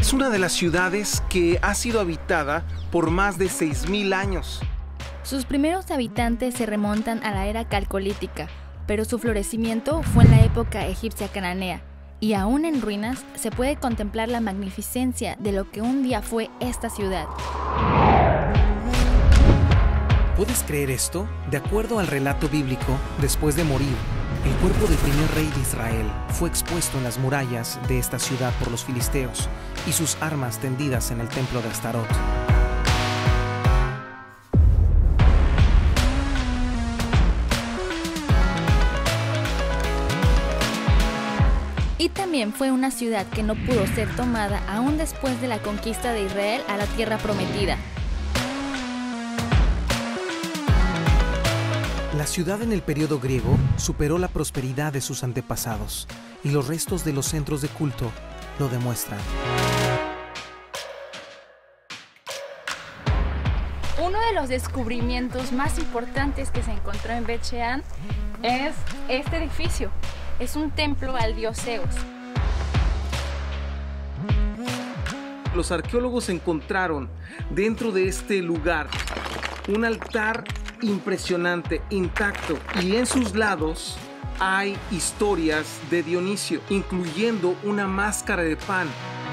Es una de las ciudades que ha sido habitada por más de 6.000 años. Sus primeros habitantes se remontan a la era calcolítica, pero su florecimiento fue en la época egipcia cananea, y aún en ruinas se puede contemplar la magnificencia de lo que un día fue esta ciudad. ¿Puedes creer esto? De acuerdo al relato bíblico, después de morir, el cuerpo del primer rey de Israel fue expuesto en las murallas de esta ciudad por los filisteos y sus armas tendidas en el templo de Astarot. Y también fue una ciudad que no pudo ser tomada aún después de la conquista de Israel a la tierra prometida. La ciudad en el periodo griego superó la prosperidad de sus antepasados y los restos de los centros de culto lo demuestran. Uno de los descubrimientos más importantes que se encontró en Bet Shean es este edificio. Es un templo al dios Zeus. Los arqueólogos encontraron dentro de este lugar un altar impresionante, intacto, y en sus lados hay historias de Dionisio, incluyendo una máscara de pan.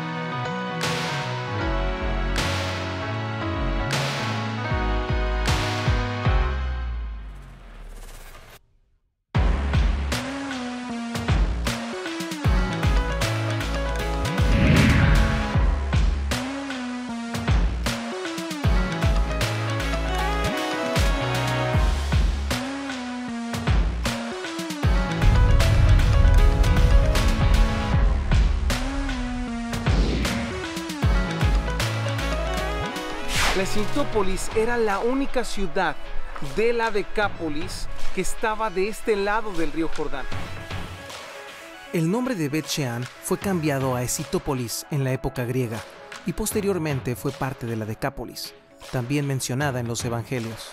La Escitópolis era la única ciudad de la Decápolis que estaba de este lado del río Jordán. El nombre de Bet Shean fue cambiado a Escitópolis en la época griega y posteriormente fue parte de la Decápolis, también mencionada en los Evangelios.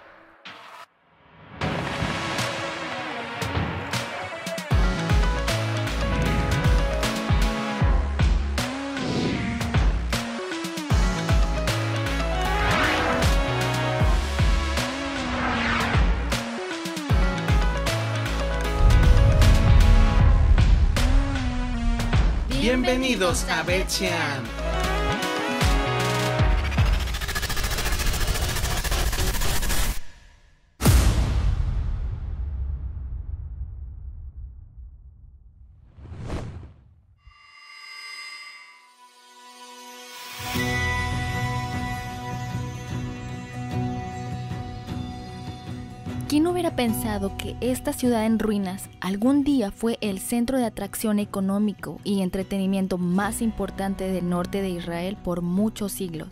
Bienvenidos a Bet Shean. ¿Quién hubiera pensado que esta ciudad en ruinas algún día fue el centro de atracción económico y entretenimiento más importante del norte de Israel por muchos siglos?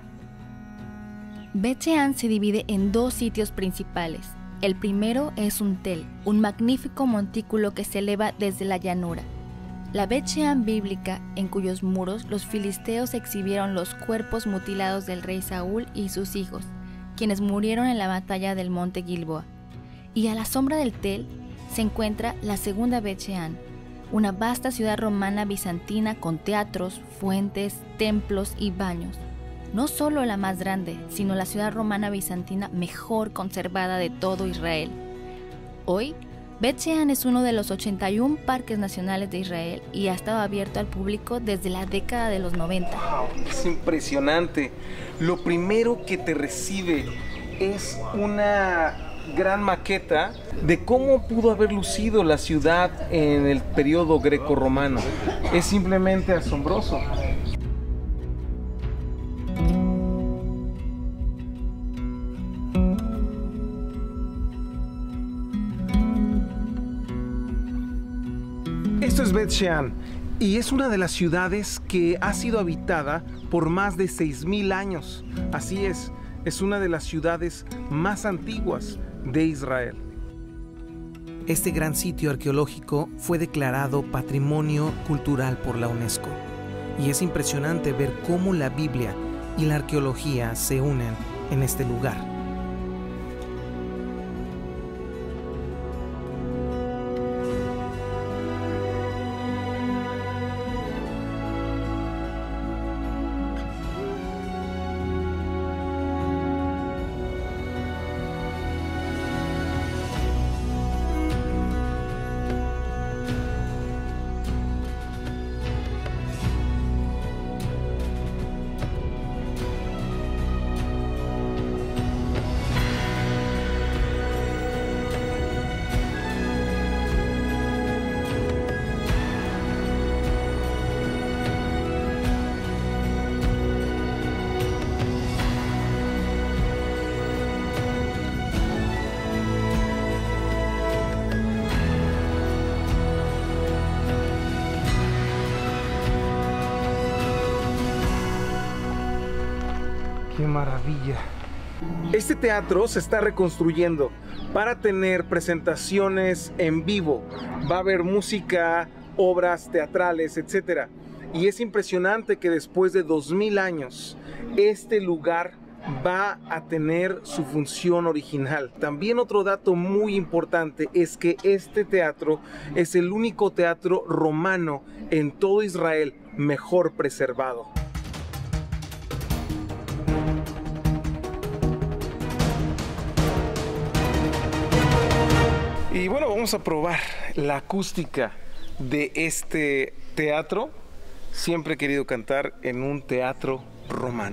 Bet Shean se divide en dos sitios principales. El primero es un tel, un magnífico montículo que se eleva desde la llanura. La Bet Shean bíblica, en cuyos muros los filisteos exhibieron los cuerpos mutilados del rey Saúl y sus hijos, quienes murieron en la batalla del monte Gilboa. Y a la sombra del tel se encuentra la segunda Bet Shean, una vasta ciudad romana bizantina con teatros, fuentes, templos y baños. No solo la más grande, sino la ciudad romana bizantina mejor conservada de todo Israel. Hoy, Bet Shean es uno de los 81 parques nacionales de Israel y ha estado abierto al público desde la década de los 90. Wow, es impresionante. Lo primero que te recibe es una gran maqueta de cómo pudo haber lucido la ciudad en el periodo greco-romano. Es simplemente asombroso. Esto es Bet Shean y es una de las ciudades que ha sido habitada por más de 6.000 años. Así es una de las ciudades más antiguas de Israel. Este gran sitio arqueológico fue declarado Patrimonio Cultural por la UNESCO. Y es impresionante ver cómo la Biblia y la arqueología se unen en este lugar. ¡Qué maravilla! Este teatro se está reconstruyendo para tener presentaciones en vivo. Va a haber música, obras teatrales, etc. Y es impresionante que después de 2000 años, este lugar va a tener su función original. También otro dato muy importante es que este teatro es el único teatro romano en todo Israel mejor preservado. Y bueno, vamos a probar la acústica de este teatro. Siempre he querido cantar en un teatro romano.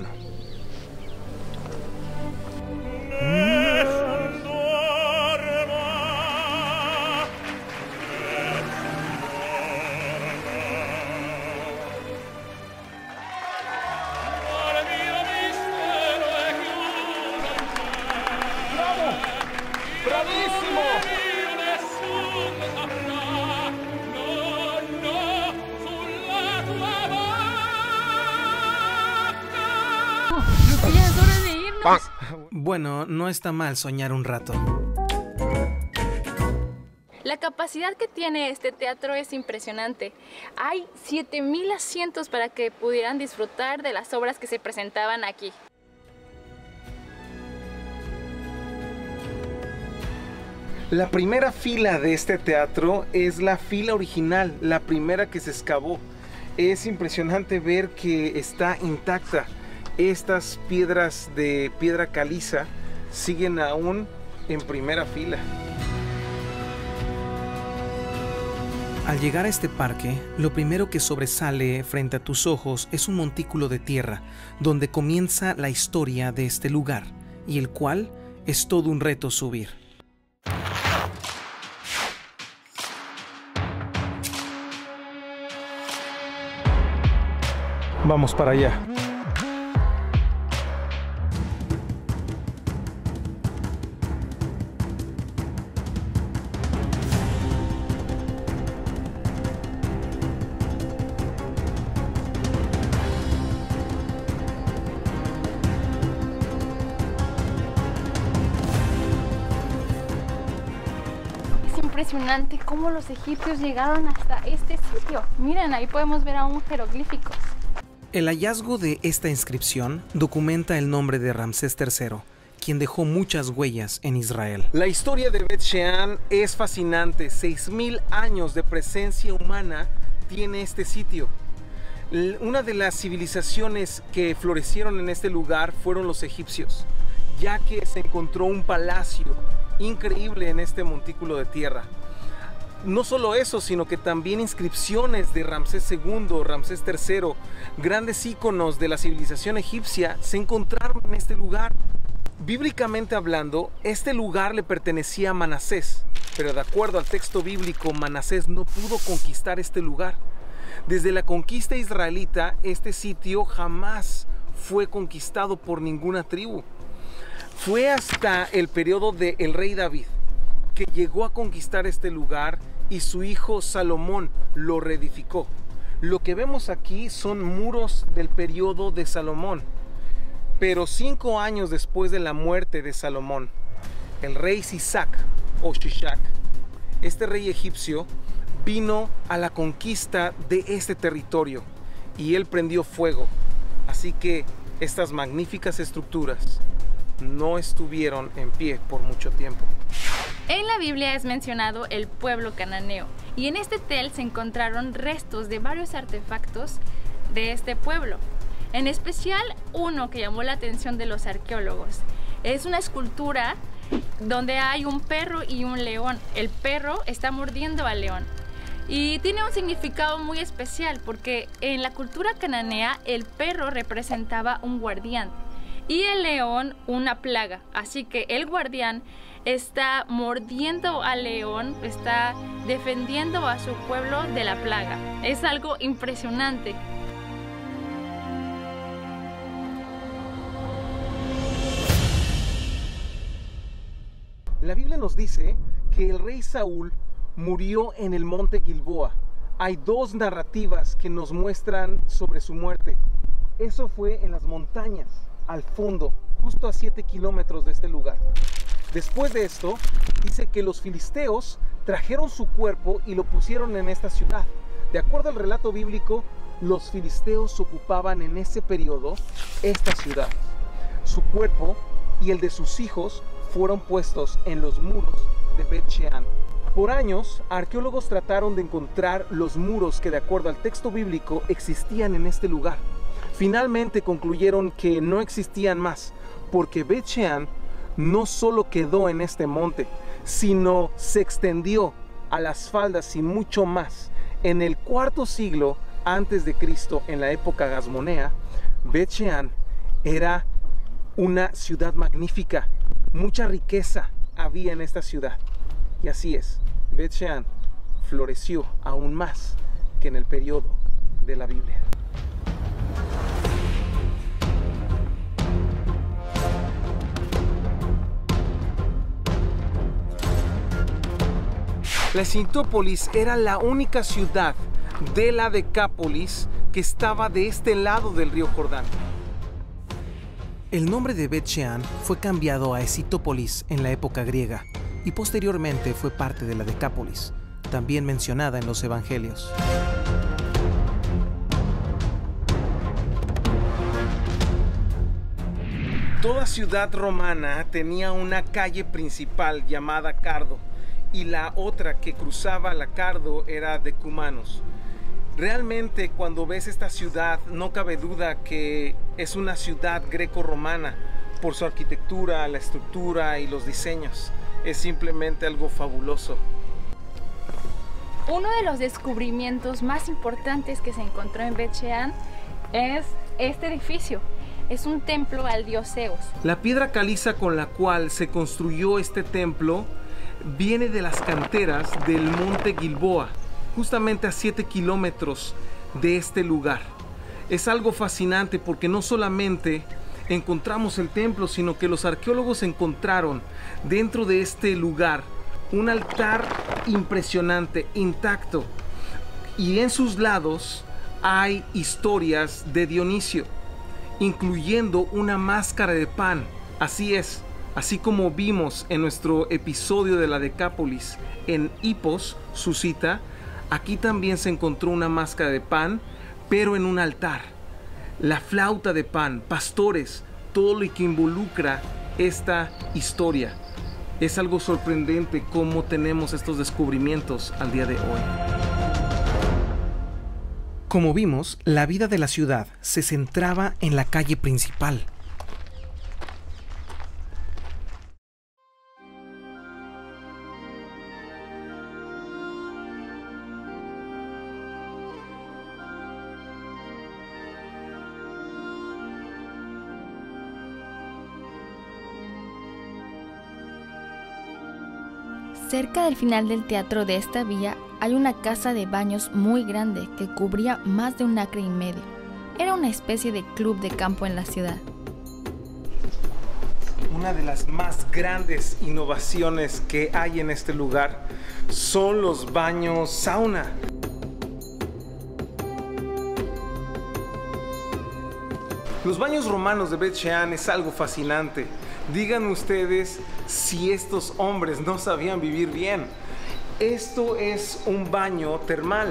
Bueno, no está mal soñar un rato. La capacidad que tiene este teatro es impresionante. Hay 7000 asientos para que pudieran disfrutar de las obras que se presentaban aquí. La primera fila de este teatro es la fila original, la primera que se excavó. Es impresionante ver que está intacta. Estas piedras de piedra caliza siguen aún en primera fila. Al llegar a este parque, lo primero que sobresale frente a tus ojos es un montículo de tierra, donde comienza la historia de este lugar, y el cual es todo un reto subir. Vamos para allá. Impresionante cómo los egipcios llegaron hasta este sitio. Miren, ahí podemos ver aún jeroglíficos. El hallazgo de esta inscripción documenta el nombre de Ramsés III, quien dejó muchas huellas en Israel. La historia de Bet Shean es fascinante. 6000 años de presencia humana tiene este sitio. Una de las civilizaciones que florecieron en este lugar fueron los egipcios, ya que se encontró un palacio increíble en este montículo de tierra. No solo eso, sino que también inscripciones de Ramsés II, Ramsés III, grandes íconos de la civilización egipcia, se encontraron en este lugar. Bíblicamente hablando, este lugar le pertenecía a Manasés, pero de acuerdo al texto bíblico, Manasés no pudo conquistar este lugar. Desde la conquista israelita, este sitio jamás fue conquistado por ninguna tribu. Fue hasta el periodo del rey David que llegó a conquistar este lugar y su hijo Salomón lo reedificó. Lo que vemos aquí son muros del periodo de Salomón. Pero 5 años después de la muerte de Salomón, el rey Sisac o Shishak, este rey egipcio, vino a la conquista de este territorio y él prendió fuego. Así que estas magníficas estructuras no estuvieron en pie por mucho tiempo. En la Biblia es mencionado el pueblo cananeo y en este tel se encontraron restos de varios artefactos de este pueblo. En especial uno que llamó la atención de los arqueólogos. Es una escultura donde hay un perro y un león. El perro está mordiendo al león. Y tiene un significado muy especial porque en la cultura cananea el perro representaba un guardián y el león una plaga. Así que el guardián está mordiendo al león, está defendiendo a su pueblo de la plaga. Es algo impresionante. La Biblia nos dice que el rey Saúl murió en el monte Gilboa. Hay 2 narrativas que nos muestran sobre su muerte. Eso fue en las montañas. al fondo, justo a 7 kilómetros de este lugar. Después de esto, dice que los filisteos trajeron su cuerpo y lo pusieron en esta ciudad. De acuerdo al relato bíblico, los filisteos ocupaban en ese periodo esta ciudad. Su cuerpo y el de sus hijos fueron puestos en los muros de Bet-Shean. Por años, arqueólogos trataron de encontrar los muros que, de acuerdo al texto bíblico, existían en este lugar. Finalmente concluyeron que no existían más, porque Bet-Shean no solo quedó en este monte, sino se extendió a las faldas y mucho más. En el cuarto siglo antes de Cristo, en la época gasmonea, Bet-Shean era una ciudad magnífica. Mucha riqueza había en esta ciudad. Y así es, Bet-Shean floreció aún más que en el periodo de la Biblia. La Escintópolis era la única ciudad de la Decápolis que estaba de este lado del río Jordán. El nombre de Bet-Shean fue cambiado a Escitópolis en la época griega y posteriormente fue parte de la Decápolis, también mencionada en los Evangelios. Toda ciudad romana tenía una calle principal llamada Cardo, y la otra que cruzaba la Cardo era Decumanus. Realmente, cuando ves esta ciudad, no cabe duda que es una ciudad greco-romana por su arquitectura, la estructura y los diseños. Es simplemente algo fabuloso. Uno de los descubrimientos más importantes que se encontró en Bet-Shean es este edificio. Es un templo al dios Zeus. La piedra caliza con la cual se construyó este templo viene de las canteras del monte Gilboa, justamente a 7 kilómetros de este lugar. Es algo fascinante porque no solamente encontramos el templo, sino que los arqueólogos encontraron dentro de este lugar un altar impresionante, intacto, y en sus lados hay historias de Dionisio, incluyendo una máscara de pan. Así es, así como vimos en nuestro episodio de la Decápolis en Hipos, su cita, aquí también se encontró una máscara de pan, pero en un altar. La flauta de pan, pastores, todo lo que involucra esta historia. Es algo sorprendente cómo tenemos estos descubrimientos al día de hoy. Como vimos, la vida de la ciudad se centraba en la calle principal. Cerca del final del teatro de esta vía hay una casa de baños muy grande que cubría más de 1,5 acres. Era una especie de club de campo en la ciudad. Una de las más grandes innovaciones que hay en este lugar son los baños sauna. Los baños romanos de Bet-Shean es algo fascinante. Díganme ustedes si estos hombres no sabían vivir bien. Esto es un baño termal.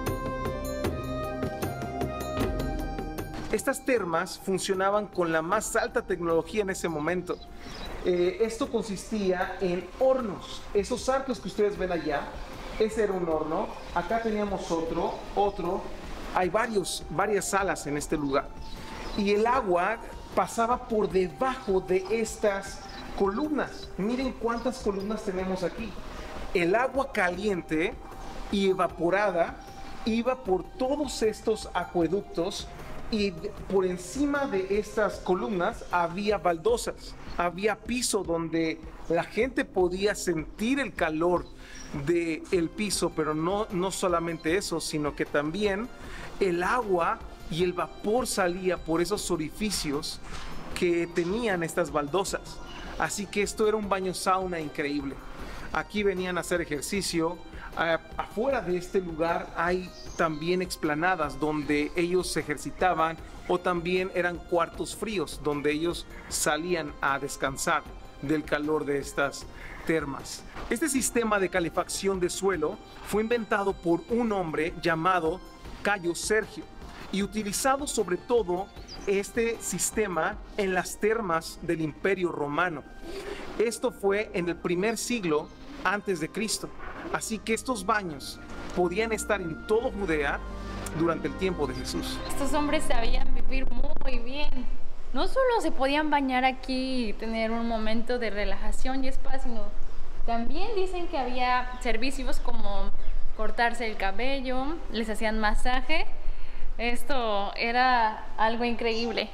Estas termas funcionaban con la más alta tecnología en ese momento. Esto consistía en hornos. Esos arcos que ustedes ven allá, ese era un horno. Acá teníamos otro. Hay varias salas en este lugar. Y el agua pasaba por debajo de estas columnas. Miren cuántas columnas tenemos aquí. El agua caliente y evaporada iba por todos estos acueductos, y por encima de estas columnas había baldosas, había piso donde la gente podía sentir el calor del piso, pero no solamente eso, sino que también el agua y el vapor salía por esos orificios que tenían estas baldosas. Así que esto era un baño sauna increíble. Aquí venían a hacer ejercicio. Afuera de este lugar hay también explanadas donde ellos se ejercitaban o también eran cuartos fríos donde ellos salían a descansar del calor de estas termas. Este sistema de calefacción de suelo fue inventado por un hombre llamado Cayo Sergio y utilizado sobre todo este sistema en las termas del Imperio Romano. Esto fue en el primer siglo antes de Cristo, así que estos baños podían estar en todo Judea durante el tiempo de Jesús. Estos hombres sabían vivir muy bien. No solo se podían bañar aquí y tener un momento de relajación y spa, sino también dicen que había servicios como cortarse el cabello, les hacían masaje. Esto era algo increíble.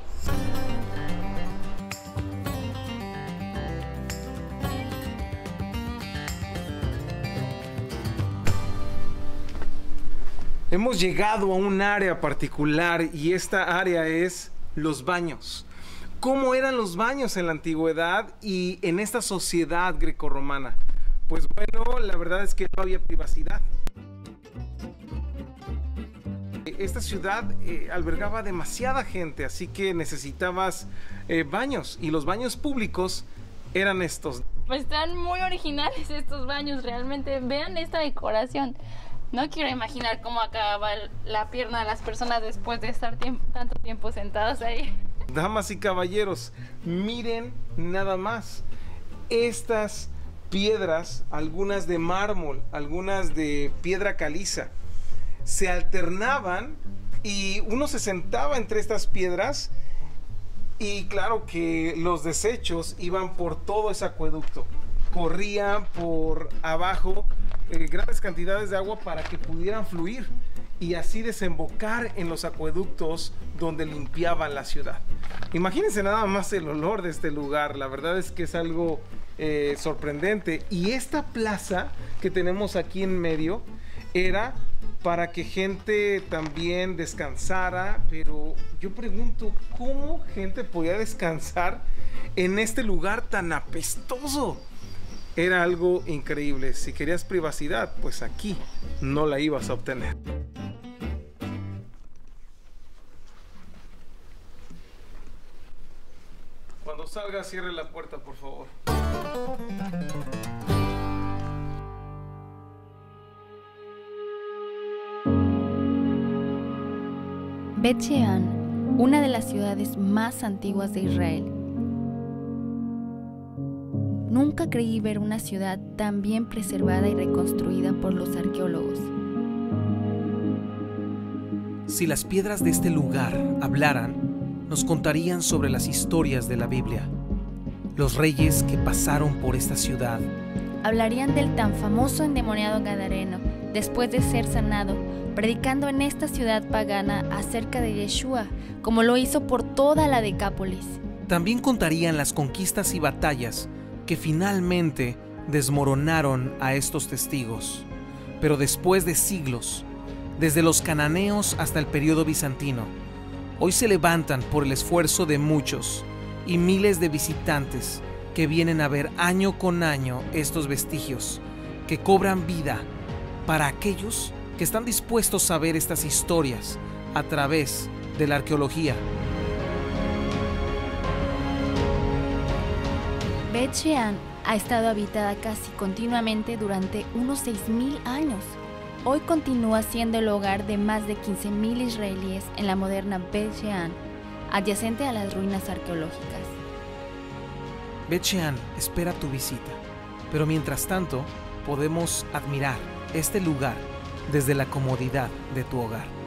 Hemos llegado a un área particular y esta área es los baños. ¿Cómo eran los baños en la antigüedad y en esta sociedad grecorromana? Pues bueno, la verdad es que no había privacidad. Esta ciudad albergaba demasiada gente, así que necesitabas baños, y los baños públicos eran estos. Pues están muy originales estos baños, realmente. Vean esta decoración. No quiero imaginar cómo acaba la pierna de las personas después de estar tanto tiempo sentadas ahí. Damas y caballeros, miren nada más. Estas piedras, algunas de mármol, algunas de piedra caliza, se alternaban y uno se sentaba entre estas piedras y claro que los desechos iban por todo ese acueducto. Corrían por abajo grandes cantidades de agua para que pudieran fluir y así desembocar en los acueductos donde limpiaban la ciudad. Imagínense nada más el olor de este lugar, la verdad es que es algo sorprendente. Y esta plaza que tenemos aquí en medio era para que gente también descansara, pero yo pregunto, ¿cómo gente podía descansar en este lugar tan apestoso? Era algo increíble. Si querías privacidad, pues aquí no la ibas a obtener. Cuando salga, cierre la puerta, por favor. Bet Shean, una de las ciudades más antiguas de Israel. Nunca creí ver una ciudad tan bien preservada y reconstruida por los arqueólogos. Si las piedras de este lugar hablaran, nos contarían sobre las historias de la Biblia. Los reyes que pasaron por esta ciudad. Hablarían del tan famoso endemoniado gadareno, después de ser sanado, predicando en esta ciudad pagana acerca de Yeshua, como lo hizo por toda la Decápolis. También contarían las conquistas y batallas que finalmente desmoronaron a estos testigos. Pero después de siglos, desde los cananeos hasta el periodo bizantino, hoy se levantan por el esfuerzo de muchos y miles de visitantes que vienen a ver año con año estos vestigios que cobran vida para aquellos que están dispuestos a ver estas historias a través de la arqueología. Bet Shean ha estado habitada casi continuamente durante unos 6.000 años. Hoy continúa siendo el hogar de más de 15.000 israelíes en la moderna Bet Shean, adyacente a las ruinas arqueológicas. Bet Shean espera tu visita, pero mientras tanto podemos admirar este lugar desde la comodidad de tu hogar.